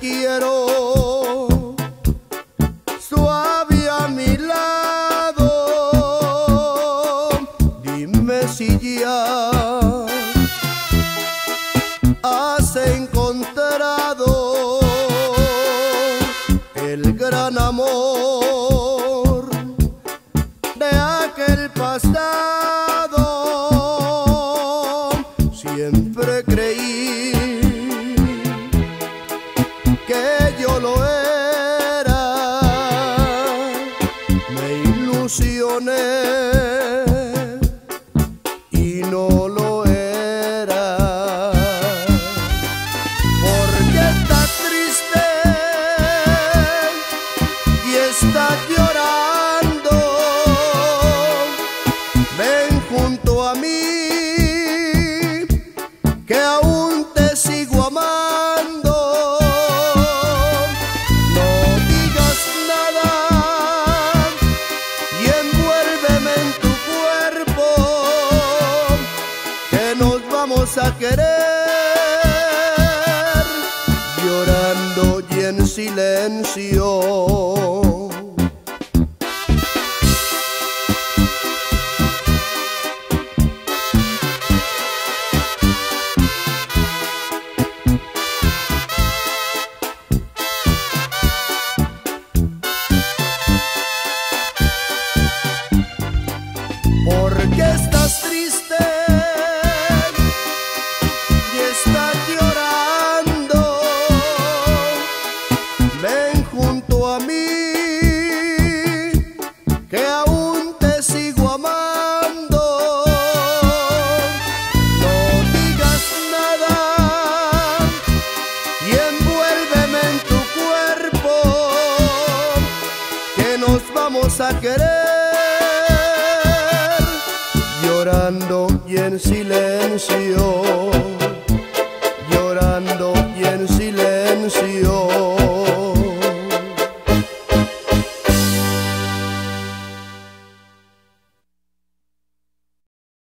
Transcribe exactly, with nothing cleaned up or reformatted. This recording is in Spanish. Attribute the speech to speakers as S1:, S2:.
S1: quiero suave a mi lado. Dime si ya has encontrado el gran amor de aquel pasado. Siempre creí que yo lo era, me ilusioné y no lo era. Porque estás triste y estás llorando, ven junto a mí que aún te sigo amando. No digas nada y envuélveme en tu cuerpo, que nos vamos a querer llorando y en silencio. Porque estás triste y estás llorando, ven junto a mí que aún te sigo amando. No digas nada y envuélveme en tu cuerpo, que nos vamos a querer llorando y en silencio, llorando y en silencio.